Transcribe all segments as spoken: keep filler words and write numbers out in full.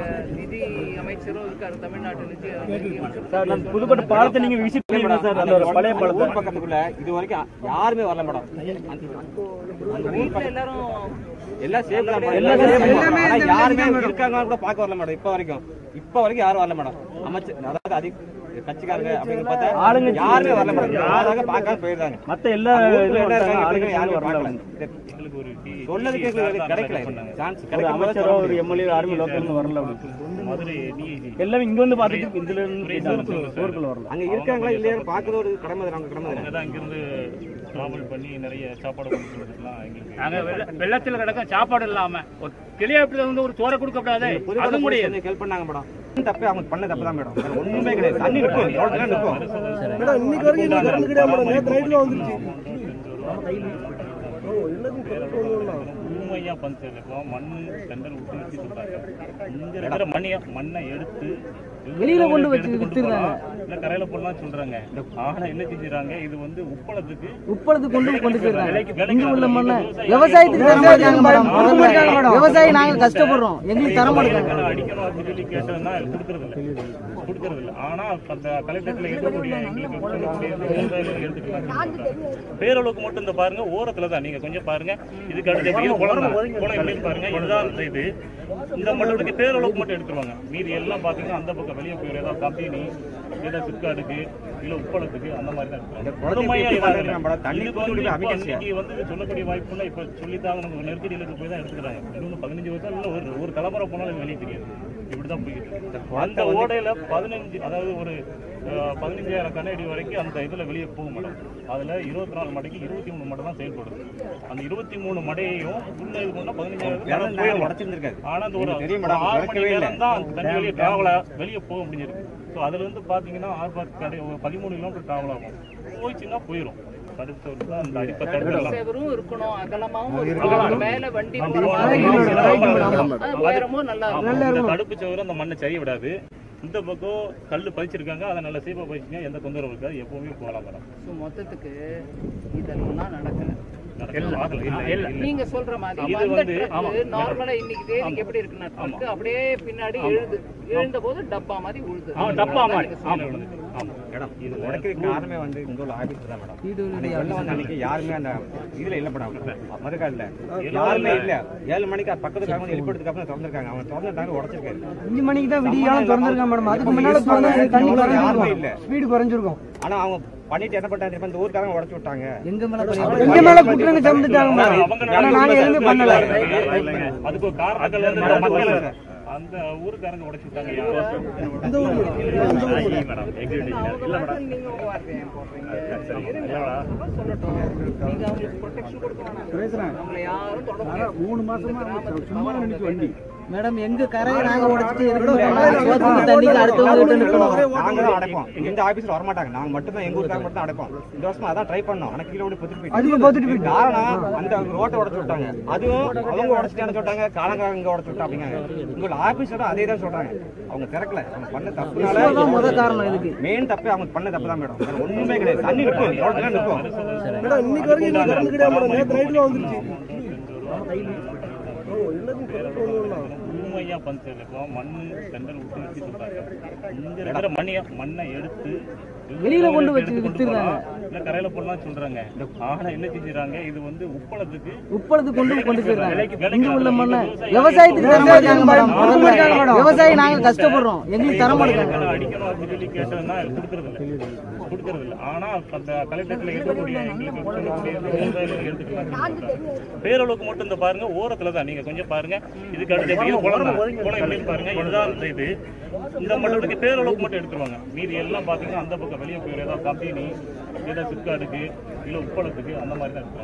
நிதி அமைச்சரும் இருக்காரு, தமிழ்நாட்டு நிதி சார். நான் புதுக்கோட்டை பாலத்தை நீங்க விசிட் பண்ணீங்க சார், அந்த ஒரு பழைய பாலத்தை பக்கத்துக்குள்ள இது வரைக்கும் யாருமே வரல மேடம். எல்லாரும் எல்லாம் சேஃப் தான், யாருமே இருக்காங்க கூட பார்க்க வரல மேடம். இப்ப வரைக்கும் இப்ப வரைக்கும் யாரும் வரல மேடம். அமைச்சர் அதாவது அதிக கட்சிக்காரங்க அப்படின்னு பார்த்தா ஆளுங்க யாருமே வரல மேடம். யாராக பார்க்காம போயிருக்காங்க. மத்த எல்லா யாருமே பார்க்கல. சொல்லதுக்கு கிடைக்கல சான்ஸ் கிடைக்கல. அமைச்சரோ ஒரு எம்எல்ஏ யாருமே லோக்கல்ல வரல. எல்லாமே இங்க வந்து பாத்துட்டு இதுல இருந்து ஊருக்குள்ள வரல. அங்க இருக்காங்களா இல்லையா பாக்குறது ஒரு கடமை. நாங்க கடமை இங்க இருந்து டிராவல் பண்ணி நிறைய சாப்பாடு கொடுத்துருக்கலாம். எங்களுக்கு நாங்க வெள்ளத்துல கிடக்க சாப்பாடு இல்லாம ஒரு கிளியாப்பில வந்து ஒரு சோறை கொடுக்கப்படாது. அது முடியாது. ஹெல்ப் பண்ணாங்க மேடம். தப்பு அவங்க பண்ண தப்பு தான் மேடம். வேற ஒண்ணுமே கிடையாது. தண்ணி இருக்கும், ரோட்ல நிக்கும் மேடம். இன்னைக்கு வரைக்கும் இன்னைக்கு கரண்ட் கிடையாது மேடம். நேத்து நைட்ல வந்துருச்சு. உண்மையா பஞ்சு மண் டெண்டர் விட்டு வச்சு சொல்றாங்க. இங்க இருக்கிற மண்ணிய மண்ணை எடுத்து வெளியில கொண்டு வச்சு வித்துறாங்க. இல்ல கரையில போடலாம் சொல்றாங்க. ஆனா என்ன செஞ்சுறாங்க, இது வந்து உப்பளத்துக்கு உப்பளத்துக்கு கொண்டு கொண்டு போயிடுறாங்க. இங்க உள்ள மண்ணை விவசாயத்துக்கு தர மாட்டாங்க மேடம். விவசாயி நாங்க கஷ்டப்படுறோம், எங்களுக்கு தர மாட்டாங்க. அடிக்கணும் அப்படின்னு சொல்லி கேட்டதுன்னா கொடுக்கறது இல்லை கொடுக்கறது இல்லை. ஆனா அந்த கலெக்டர்ல இருக்கக்கூடிய எங்களுக்கு சொல்லக்கூடிய எடுத்துக்கலாம். பேரளவுக்கு மட்டும் இந்த பாருங்க, ஓரத்துல தான் நீங்க கொஞ்சம் பாருங்க. இதுக்கு அடுத்து குளம் குளம் எப்படி பாருங்க. இதுதான் இது இந்த மண்டலத்துக்கு பேரளவுக்கு மட்டும் எடுத்துருவாங்க. மீதி எல்லாம் பாத்தீங்கன்னா அந்த பக்கம் வெளியே போயிடும். ஏதாவது கம்பெனி ஏதோ சிப்காடுக்கு இல்ல உப்பளத்துக்கு அந்த மாதிரி தான் இன்னைக்கு வந்து சொல்லக்கூடிய வாய்ப்புல இப்ப சொல்லித்தான் நமக்கு நெருக்கடியில போய் தான் எடுத்துக்கிறாங்க. இன்னொன்று பதினஞ்சு வருஷம் இல்ல ஒரு ஒரு தலைமுறை போனாலும் வெளியே தெரியாது. இப்படிதான் போயிட்டு அந்த ஓடையில பதினஞ்சு அதாவது ஒரு பதினஞ்சாயிரம் கனஅடி வரைக்கும் அந்த இதுல வெளியே போக மாட்டோம். அதுல இருபத்தி நாலு மடைக்கு இருபத்தி மூணு மடை தான் செயல்படுது. அந்த இருபத்தி மூணு மடையையும் உள்ள இது பண்ணா பதினஞ்சாயிரம் உடச்சிருக்காரு. ஆனா அந்த ஒரு ஆறு மணி நேரம் தான் அந்த தண்ணி வெளியே டிராவலா வெளியே போக முடிஞ்சிருக்கு. ஸோ அதுல இருந்து பாத்தீங்கன்னா ஆர்பாத் கடை பதிமூணு கிலோமீட்டர் டிராவல் ஆகும். போயிடுச்சுன்னா போயிடும். தடுப்பு சவறு அந்த மண்ணை சரிய விடாது. இந்த பக்கம் கல்லு பதிச்சிருக்காங்க, அதை நல்ல சீப்பா பதிச்சுங்க, எந்த தொந்தரவு இருக்காது, எப்பவுமே போகலாம் மேடம். மொத்தத்துக்கு இதெல்லாம் நடக்கல. நீங்க சொல்ற மாதிரி நார்மலா இன்னைக்கு தேதி எப்படி இருக்குன்னா அப்படியே பின்னாடி எழுது எழுந்த போது டப்பா மாதிரி உழுது. டப்பா மாதிரி மேடம். இது உடைக்கிறதுக்கு காரணமே வந்து இங்க உள்ள ஆபீஸ் தான் மேடம். அன்னைக்கு யாருமே அந்த இதுல இல்ல மேடம். மறுக்காடுல யாருமே இல்ல. ஏழு மணிக்கு பக்கத்து காரணம் எழுப்பிடுறதுக்கு அப்புறம் திறந்திருக்காங்க. அவங்க திறந்துட்டாங்க, உடைச்சிருக்காரு. அஞ்சு மணிக்கு தான் விடியாலும் திறந்திருக்காங்க மேடம். அதுக்கு முன்னால யாருமே இல்ல, ஸ்பீடு குறைஞ்சிருக்கும். ஆனா அவங்க பண்ணிட்டு என்ன பண்ணாங்க, இந்த ஊருக்காரங்க உடைச்சு விட்டாங்க. எங்க மேல எங்க மேல குற்றங்க சமந்துட்டாங்க. ஆனா நாங்க எதுவுமே பண்ணல. அதுக்கு ஒரு காரணங்கள் வந்து அந்த ஊருக்காரங்க உடைச்சு விட்டாங்க. இந்த ஊர்ல மேடம் எக்ஸிக்யூட்டிவ் இல்ல மேடம். மூணு மாசமா சும்மா நினைச்சு வண்டி மேடம் எங்க கரையை நாங்க உடைச்சிட்டு தண்ணிக்கு அடுத்தவங்க நாங்களும் அடைப்போம். இந்த ஆபீஸ்ல வர மாட்டாங்க. நாங்க மட்டும் தான் எங்க ஊருக்காரங்க மட்டும் தான் அடைப்போம். இந்த வருஷம் அதான் ட்ரை பண்ணோம். ஆனா கீழே ஓடி பொத்துட்டு காரணம் அந்த ரோட்டை உடச்சு விட்டாங்க. அதுவும் அவங்க உடச்சிட்டு சொல்லிட்டாங்க, காலங்காரங்க இங்க உடச்சு விட்டா அப்படிங்க. உங்களோட ஆபீஸோட அதே தான் சொல்றாங்க. அவங்க திறக்கல. அவங்க பண்ண தப்புனால முதல் காரணம் இதுக்கு மெயின் தப்பு அவங்க பண்ண தப்பு தான் மேடம். வேற ஒண்ணுமே கிடையாது. தண்ணி இருக்கும், ரோட்ல நிக்கும் மேடம். இன்னைக்கு வரைக்கும் இன்னைக்கு கரண்ட் கிடையாது மேடம். நேத்து நைட்ல வந்துருச்சு. உண்மையா பஞ்சு மண் டெண்டர் விட்டு வச்சு சொல்றாங்க. இங்க இருக்கிற மண்ணிய மண்ணை எடுத்து வெளியில கொண்டு வச்சு வித்துறாங்க. இல்ல கரையில போடலாம் சொல்றாங்க. ஆனா என்ன செஞ்சுறாங்க, இது வந்து உப்பளத்துக்கு உப்பளத்துக்கு கொண்டு கொண்டு போயிடுறாங்க. இங்க உள்ள மண்ணை விவசாயத்துக்கு தர மாட்டாங்க மேடம். விவசாயி நாங்க கஷ்டப்படுறோம், எங்களுக்கு தர மாட்டாங்க. அடிக்கணும் அப்படின்னு சொல்லி கேட்டதுன்னா கொடுக்கறது இல்லை கொடுக்கறது இல்லை. ஆனா அந்த கலெக்டர்ல இருக்கக்கூடிய எங்களுக்கு சொல்லக்கூடிய எடுத்துக்கலாம். பேரளவுக்கு மட்டும் இந்த பாருங்க, ஓரத்துல தான் நீங்க கொஞ்சம் பாருங்க. இதுக்கு அடுத்து குளம் குளம் எப்படி பாருங்க. இதுதான் இது இந்த மண்டலத்துக்கு பேரளவுக்கு மட்டும் எடுத்துருவாங்க. மீதி எல்லாம் பாத்தீங்கன்னா அந்த பக்கம் வெளியே போயிடும். ஏதாவது கம்பெனி ஏதோ சிப்காடுக்கு இல்ல உப்பளத்துக்கு அந்த மாதிரி தான்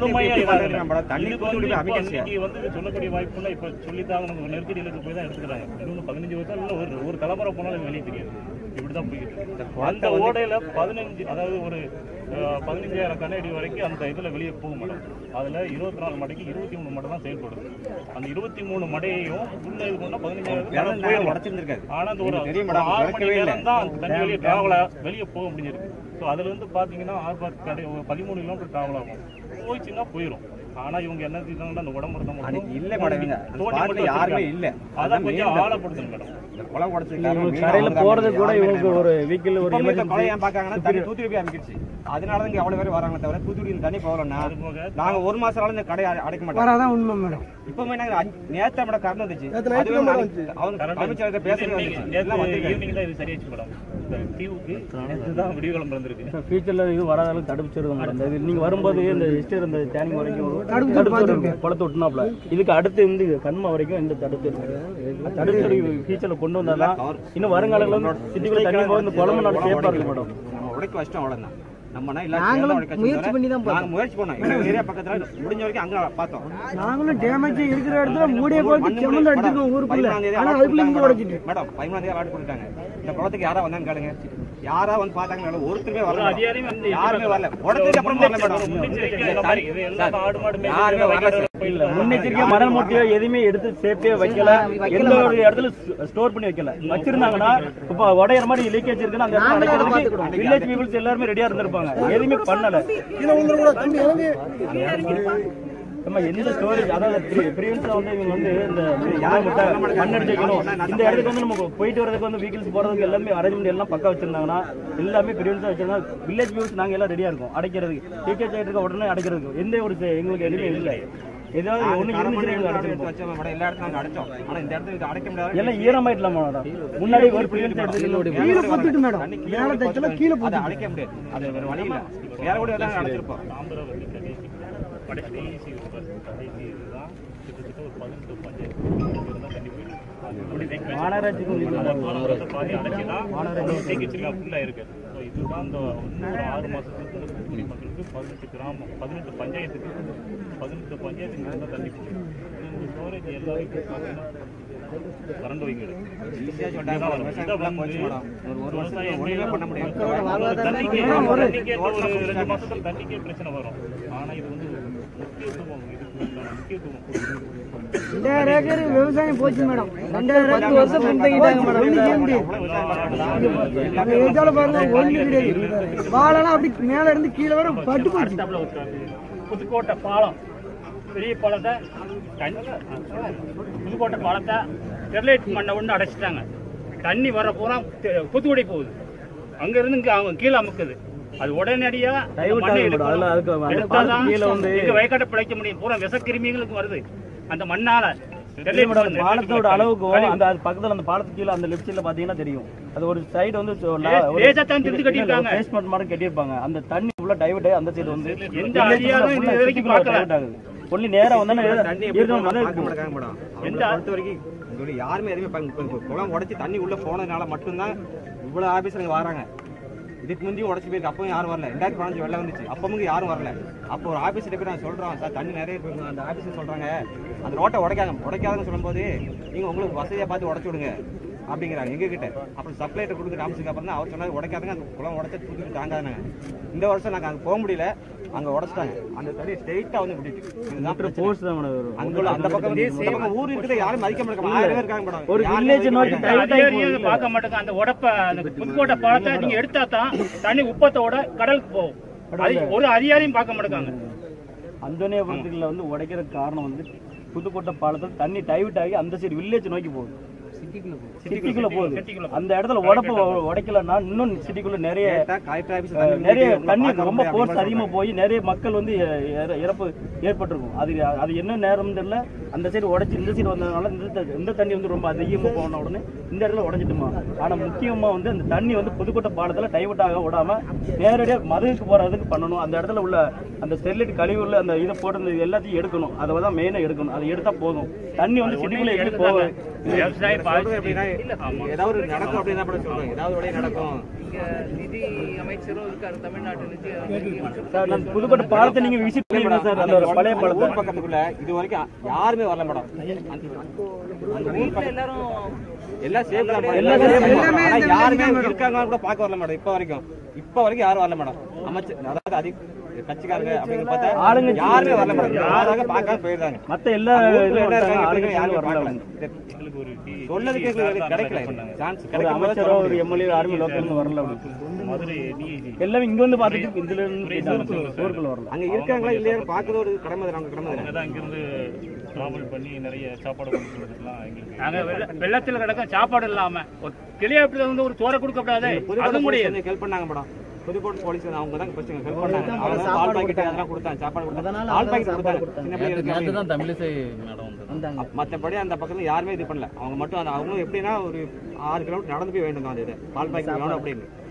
இன்னைக்கு வந்து சொல்லக்கூடிய வாய்ப்புல இப்ப சொல்லித்தான் நமக்கு நெருக்கடியில போய் தான் எடுத்துக்கிறாங்க. இன்னொன்று பதினஞ்சு வருஷம் இல்ல ஒரு ஒரு தலைமுறை போனாலும் வெளியே தெரியாது. இப்படிதான் போயிட்டு அந்த ஓடையில பதினஞ்சு அதாவது ஒரு பதினஞ்சாயிரம் கனஅடி வரைக்கும் அந்த இதுல வெளியே போக மாட்டோம். அதுல இருபத்தி நாலு மடைக்கு இருபத்தி மூணு மடை தான் செயல்படுது. அந்த இருபத்தி மூணு மடையையும் உள்ள இது பண்ணா பதினஞ்சாயிரம் உடச்சிருக்காரு. ஆனா அந்த ஒரு ஆறு மணி நேரம் தான் அந்த தண்ணி வெளியே டிராவலா வெளியே போக முடிஞ்சிருக்கு. ஸோ அதுல இருந்து பாத்தீங்கன்னா ஆர்பாத் கடை பதிமூணு கிலோமீட்டர் டிராவல் ஆகும். போயிடுச்சுன்னா போயிடும். ஆனா இவங்க என்ன செஞ்சாங்கன்னா அந்த உடம்பு அன்னைக்கு இல்ல மேடம், இவங்க ஸ்பாட்ல யாருமே இல்ல. அதான் கொஞ்சம் ஆழப்படுத்துங்க மேடம். குளம் உடைச்சிருக்காங்க, கரையில போறது கூட இவங்களுக்கு ஒரு வீக்கில் ஒரு கொலை ஏன் பாக்காங்கன்னா தண்ணி தூத்துக்குடி போய் அமைக்கிடுச்சு. அதனால இங்க அவ்வளவு பேர் வராங்க தவிர தூத்துக்குடியில் தண்ணி போகலன்னா நாங்க ஒரு மாசம் நாள் இந்த கடையை அடைக்க மாட்டோம். அதான் உண்மை மேடம். இப்பவுமே நாங்க நேத்தா மேடம் கரண்ட் வந்துச்சு. அதுவே அவங்க அமைச்சர் பேசுறது ஈவினிங் தான் இது சரியாச்சு மேடம். இந்த தீவுக்கு இதுதான் விடிய கிளம்பு வந்திருக்கு. ஃபியூச்சர்ல இது வராத அளவுக்கு தடுப்பிச்சிருக்கோம் மேடம். இந்த நீங்க வரும்போது இந்த ஹிஸ்டர் இந்த டேனிங் வரைக்கும் குளத்தை விட்டுனாப்ல, இதுக்கு அடுத்து இந்த கண்மா வரைக்கும் இந்த தடுப்பு இருக்கு. தடுப்பு ஃபியூச்சர்ல கொண்டு வந்தாதான் இன்னும் வருங்காலங்களில் வந்து சிட்டிக்குள்ள தண்ணி போக இந்த குளம் நாடு சேஃபா இருக்கு மேடம். நம்ம உடைக்க வச்சிட்டோம் அவ்வளவுதான். நம்ம முயற்சி பண்ணி தான் நாங்க முயற்சி பண்ணோம். எங்க ஏரியா பக்கத்துல முடிஞ்ச வரைக்கும் அங்க பார்த்தோம். நாங்களும் டேமேஜ் இருக்கிற இடத்துல மூடிய போட்டு செம்மந்து அடிச்சிருக்கோம் ஊருக்குள்ள. ஆனா அதுக்குள்ள இங்க உடைச்சிட்டு மேடம் பதிமூணாம் தேதி அலாட் பண்ணிட்டாங்க. இந்த குளத்துக்கு யாரா வந்தாங்க கேளுங்க, யாரா வந்து பாத்தாங்க, ஒருத்தருமே வரல, யாருமே வரல. உடச்சதுக்கு அப்புறம் வரல மேடம், யாருமே வரல. இல்ல முன்னெச்சரிக்கையா மணல் மூட்டையோ எதுவுமே எடுத்து சேஃப்டியா வைக்கல, எந்த ஒரு இடத்துல ஸ்டோர் பண்ணி வைக்கல. வச்சிருந்தாங்கன்னா இப்ப உடையற மாதிரி லீக்கேஜ் இருக்குன்னா அந்த இடத்துல அடைக்கிறதுக்கு வில்லேஜ் பீப்புள்ஸ் எல்லாருமே ரெடியா இருந்திருப்பாங்க. எதுவுமே பண்ணல. நம்ம எந்த ஸ்டோரேஜ் அதாவது பிரிவென்ஷன் வந்து இவங்க வந்து இந்த மண்ணடிச்சு வைக்கணும். இந்த இடத்துக்கு வந்து நம்ம போயிட்டு வரதுக்கு வந்து வெஹிக்கிள்ஸ் போறதுக்கு எல்லாமே அரேஞ்ச்மெண்ட் எல்லாம் பக்கா வச்சிருந்தாங்கன்னா எல்லாமே பிரிவென்ஷன் வச்சிருந்தா வில்லேஜ் பீப்புள்ஸ் நாங்க எல்லாம் ரெடியா இருக்கோம் அடைக்கிறதுக்கு. லீக்கேஜ் ஆயிட்டு இருக்க உடனே அடைக்கிறதுக்கு எந்த ஒரு எங்களுக்கு எதுவுமே இல்லை. ஏதாவது ஒண்ணு இருந்துச்சு எல்லா இடத்துல அடைச்சோம். ஆனா இந்த இடத்துல அடைக்க முடியாது, எல்லாம் ஈரமாயிட்டல மேடம். முன்னாடி ஒரு பிரிவென்ஷன் எடுத்து கீழே போட்டுட்டு மேடம், மேல தைச்சல கீழே போட்டு அடைக்க முடியாது. அது வேற வழி இல்ல, வேற கூட ஏதாவது அடைச்சிருப்போம். கடைசி இதுதான் கிட்டத்தட்ட ஒரு பதினெட்டு பஞ்சாயத்து தான் தண்ணி போயிடும். மாநகராட்சிக்கு பாதி அடைச்சிதான் ஃபுல்லா இருக்கு. இதுதான் இந்த இன்னொரு ஆறு மாசத்துக்கு மக்களுக்கு பதினெட்டு கிராமம் பதினெட்டு பஞ்சாயத்துக்கு பதினெட்டு பஞ்சாயத்துக்கு தான் தண்ணி போயிடும். இந்த ஸ்டோரேஜ் எல்லாருக்கும் பார்த்தீங்கன்னா கரண்ட் வைங்க ஈஸியா சொல்றாங்க. ஒரு வருஷம் ஒண்ணுமே பண்ண முடியாது. ஒரு ரெண்டு மாசத்துல தண்ணிக்கே பிரச்சனை வரும். ஆனா இது வந்து முக்கியத்துவம், இதுக்கு முக்கியத்துவம் ரெண்டாயிரம் ஏக்கர் விவசாயம் போச்சு மேடம். ரெண்டாயிரம் பத்து வருஷம் பின்தங்கிட்டாங்க மேடம். ஒண்ணு செய்ய முடியாது. பாருங்க ஒண்ணு கிடையாது. வாழலாம் அப்படி மேல இருந்து கீழே வர பட்டு போச்சு. புதுக்கோட்டை பாலம் பெரிய பாலத்தை புதுக்கோட்டை பாலத்தை ஸ்டெர்லைட் மண்ணை ஒன்று அடைச்சிட்டாங்க. தண்ணி வர பூரா புதுக்குடி போகுது. அங்க இருந்து இங்க அவங்க கீழே அமுக்குது. அது உடனடியா வயக்காட்டை பிழைக்க முடியும். பூரா விஷக்கிருமிகளுக்கு வருது அந்த மண்ணால. பாலத்தோட அளவுக்கு அந்த பக்கத்துல அந்த பாலத்துக்கு கீழே அந்த லெஃப்ட் சைடுல பாத்தீங்கன்னா தெரியும். அது ஒரு சைடு வந்து பேஸ்மெண்ட் மாதிரி கட்டியிருப்பாங்க. அந்த தண்ணி உள்ள டைவர்ட் ஆகி அந்த சைடு வந்து எந்த அதிகாரம் இது வரைக்கும் பார்க்கல. ஒண்ணு நேரா வந்தா தண்ணி பொறுத்த வரைக்கும் யாருமே எதுவுமே குளம் உடைச்சு தண்ணி உள்ள போனதுனால மட்டும்தான் இவ்வளவு ஆபீசருங்க வராங்க. இதுக்கு முந்தையும் உடச்சு போயிருக்கு, அப்பவும் யாரும் வரல. ரெண்டாயிரத்தி பதினஞ்சு வெள்ளம் வந்துச்சு, அப்பவும் யாரும் வரல. அப்போ ஒரு ஆபீஸ்ல போய் நான் சொல்றோம், சார் தண்ணி நிறைய இருக்கு. அந்த ஆபீஸ் சொல்றாங்க அந்த ரோட்டை உடைக்காங்க உடைக்காதுன்னு சொல்லும் போது நீங்க உங்களுக்கு வசதியா பார்த்து உடச்சு விடுங்க அப்படிங்கிறாங்க எங்க கிட்ட. அப்புறம் சப்ளைட்டர் கொடுத்து காமிச்சதுக்கு அப்புறம் தான் அவர் சொன்னாரு உடைக்காதுங்க, அந்த குளம் உடச்சா தூக்கிட்டு தாங்காதுங்க. இந்த வருஷம் நாங்க அங்க போக முடியல, அங்க உடச்சிட்டாங்க. அந்த தண்ணி ஸ்ட்ரெயிட்டா வந்து விட்டுட்டு போர்ஸ் தான் அங்குள்ள அந்த பக்கம் ஊர் இருக்குது, யாரும் மதிக்க மாட்டாங்க. ஆயிரம் பேர் இருக்காங்க மேடம். ஒரு வில்லேஜ் நோக்கி பார்க்க மாட்டாங்க. அந்த உடப்ப அந்த புதுக்கோட்டை பாலத்தை நீங்க எடுத்தா தான் தண்ணி உப்பத்தோட கடலுக்கு போகும். ஒரு அதிகாரியும் பார்க்க மாட்டாங்க. அந்தோனியாபுரத்துக்குள்ள வந்து உடைக்கிறதுக்கு காரணம் வந்து புதுக்கோட்டை பாலத்தில் தண்ணி டைவர்ட் ஆகி அந்த சைடு வில்லேஜ் நோக்கி போகுது, சிட்டிக்குள்ள போகுது. அந்த இடத்துல உடப்பு உடைக்கலன்னா இன்னும் சிட்டிக்குள்ள நிறைய நிறைய தண்ணி ரொம்ப போர்ஸ் அதிகமா போய் நிறைய மக்கள் வந்து இறப்பு ஏற்பட்டிருக்கும். அது அது என்ன நேரம் தெரியல. அந்த சைடு உடைச்சு இந்த சைடு வந்ததுனால இந்த தண்ணி வந்து ரொம்ப அதிகமா போன உடனே இந்த இடத்துல உடைச்சிட்டுமா. ஆனா முக்கியமா வந்து அந்த தண்ணி வந்து புதுக்கோட்டை பாலத்துல டைவர்ட் ஆக விடாம நேரடியா மதுரைக்கு போறதுக்கு பண்ணணும். அந்த இடத்துல உள்ள அந்த ஸ்டெர்லைட் கழிவுல அந்த இதை போட்டு எல்லாத்தையும் எடுக்கணும். அதை தான் மெயினா எடுக்கணும். அதை எடுத்தா போதும். தண்ணி வந்து சிட்டிக்குள்ள எடுத்து போக விவசாயம் ஏதாவது நடக்கும் அப்படின்னா சொல்றோம். ஏதாவது நடக்கும். நிதி அமைச்சரும் இருக்காரு தமிழ்நாட்டு நிதி சார். நான் புதுக்கோட்டை பாலத்தை நீங்க விசிட் பண்ணீங்களா சார்? அந்த பழைய பாலத்தை பக்கத்துக்குள்ள இது வரைக்கும் யாருமே வரல மேடம். எல்லாரும் எல்லாம் சேஃப் தான். யாருமே இருக்காங்க கூட பார்க்க வரல மேடம். இப்ப வரைக்கும் இப்ப வரைக்கும் யாரும் வரல மேடம். அமைச்சர் அதாவது கட்சிக்காரங்க அப்படின்னு பார்த்தா ஆளுங்க யாருமே வரல மேடம். யாராக பார்க்காம போயிருந்தாங்க. மத்த எல்லா ஊருக்குள்ள என்ன இருக்காங்க, ஆளுங்க யாருமே வரல. பார்க்கல. எங்களுக்கு ஒரு டீ சொல்லதுக்கு எங்களுக்கு கிடைக்கல. சான்ஸ் ஒரு கிடைக்கும் போது அமைச்சரோ ஒரு எம்எல்ஏ யாருமே லோக்கல்ல இருந்து வரல அப்படி. மதுரை டிஐஜி எல்லாமே இங்க வந்து பார்த்துட்டு இதுல இருந்து போயிட்டாங்க. ஊருக்குள்ள வரல. அங்க இருக்காங்களா இல்லையா பார்க்கறது ஒரு கடமை தான், கடமை அவங்க தான். தான் இங்கிருந்து டிராவல் பண்ணி நிறைய சாப்பாடு கொண்டு கொடுத்துக்கலாம் எங்களுக்கு. நாங்க வெள்ள- வெள்ளத்துல கிடக்க சாப்பாடு இல்லாம ஒரு கிளியாப்பில வந்து ஒரு சோறை கொடுக்கப்படாது அது புதுக்கோட்டை முடியாது. போலீஸ் ஹெல்ப் பண்ணாங்க மேடம். புதுக்கோட்டை போலீஸ் அவங்க தான் ஃபர்ஸ்ட் ஹெல்ப் பண்ணாங்க. அவங்க தான் பால் பாக்கெட் அதெல்லாம் கொடுத்தாங்க, சாப்பாடு கொடுத்தாங்க. பால் பாக்கெட் கொடுத்தாங்க. சின்ன பிள்ளைகளுக்கு தான் தமிழிசை மேடம் வந்து வந்தாங்க. மற்றபடி அந்த பக்கத்துல யாருமே இது பண்ணல. அவங்க மட்டும் அந்த அவங்களும் எப்படின்னா ஒரு ஆறு கிலோமீட்டர் நடந்து போய் வேண்டும் அந்த இது பால் பாக்கெட் வேணும் அப்படின்னு